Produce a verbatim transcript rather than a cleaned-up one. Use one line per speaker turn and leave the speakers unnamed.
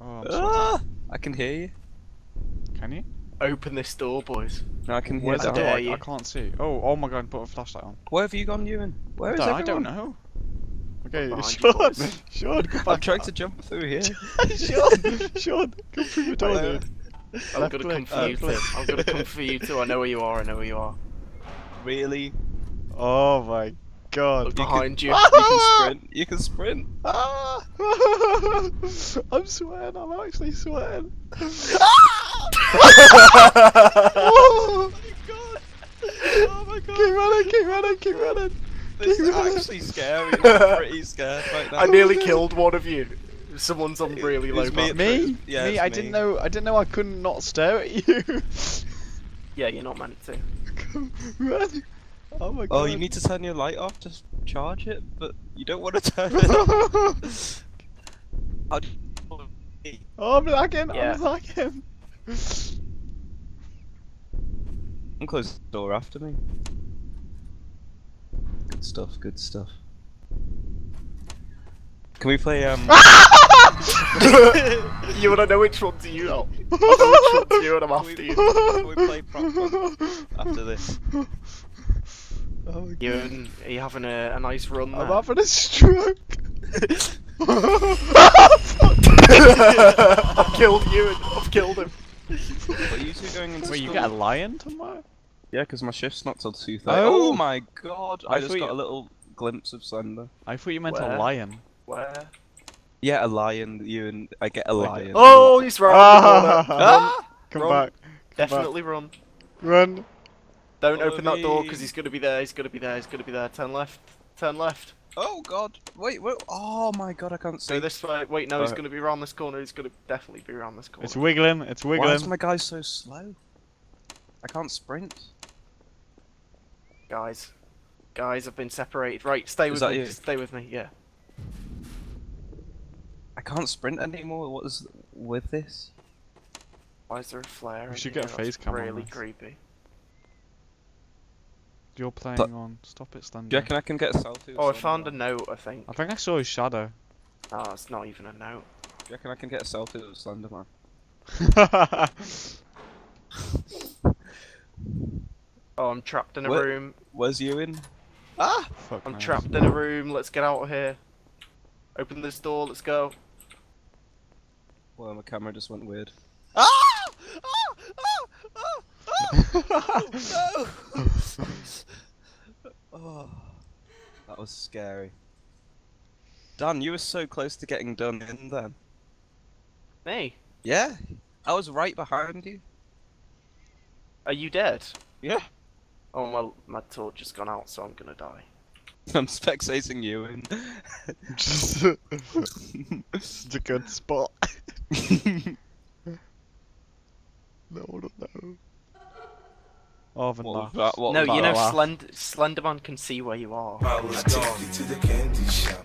Oh, I'm
Ah,
sorry.
I can hear you.
Can you?
Open this door, boys.
No, I can hear
Where's the
that.
door?
dare
I,
you.
I can't see. Oh, oh my god, put a flashlight on.
Where have you gone, Ewan? Where
I
is
don't, I
everyone?
don't know. Okay,
behind you,
Sean,
boys.
Sean, come
I'm
back.
trying to jump through here.
Sean, Sean, come through the door,
Where?
dude.
I'm
Left
gonna
click,
come for you
left
too.
click.
I'm gonna come for you too. I know where you are. I know where you are.
Really?
Oh my god.
Look
You
behind
can,
you.
You can sprint. You can sprint.
Ah! I'm sweating, I'm actually sweating.
Oh my god! Oh my god!
Keep running, keep running, keep running.
This
keep
is
running.
actually scary. I'm pretty scared right now.
I nearly killed one of you. Someone's on really low
It's me.
battery.
Me?
Yeah,
me?
it's
I
me.
didn't know. I didn't know I couldn't not stare at you.
Yeah, you're not meant to.
Run! Oh my god.
Oh, you need to turn your light off to s- charge it, but you don't want to turn it off. How do you...
Oh, I'm lagging.
Yeah.
I'm lagging.
And close the door after me. Good stuff. Good stuff. Can we play um?
You wanna know which one's you? I know which one's you and I'm
Can we,
after you.
can we play prop hunt after this?
Oh my
You
god.
and are you having a, a nice run
I'm
there?
having a stroke.
I've killed you and I've killed him.
What are you two going into
Wait, you
school?
get a lion tomorrow?
Yeah, because my shift's not till two thirty.
Oh.
Oh my god! I,
I
just
thought
got
you-
a little glimpse of Slender.
I thought you meant
Where?
a lion.
Where?
Yeah, a lion. You and I get a
Like-
lion.
Oh, he's right around the corner.
Ah!
Come
Run.
back. Come
Definitely run.
back. Run.
Don't
Follow
open that door
me.
because he's gonna be there. He's gonna be there. He's gonna be there. Turn left. Turn left.
Oh god! Wait, wait! Oh my god! I can't see.
Go this way. Wait, no, he's
Uh,
gonna be around this corner. He's gonna definitely be around this corner.
It's wiggling. It's
Why is
wiggling.
my guy so slow? I can't sprint.
Guys, guys, I've been separated. Right, stay
Is
with
that
me.
you?
Stay with me. Yeah.
I can't sprint anymore. What is with this?
Why is there a flare?
We
in
should
here?
get a face
That's
cam on
Really
this.
creepy.
You're playing
But-
on. Stop it, Slender.
Do you reckon I can get a selfie?
Oh, I found a note. I think.
I think I saw his shadow.
Oh, it's not even a note.
Do you reckon I can get a selfie with Slenderman?
Oh, I'm trapped in a
Where-
room.
Where's Ewan? Ah!
Fuck
I'm
knows.
trapped in a room. Let's get out of here. Open this door. Let's go.
Well, my camera just went weird.
Ah!
No! Oh, that was scary. Dan, you were so close to getting done in then.
Me?
Yeah, I was right behind you.
Are you dead?
Yeah.
Oh, well, my torch has gone out, so I'm gonna die.
I'm spectating you in.
Just, just a good spot. No, no, no. Oh, the
What was
laugh.
that? What
no,
was
you
that?
know,
laugh?
Slend Slenderman can see where you are.
I take you to the candy shop.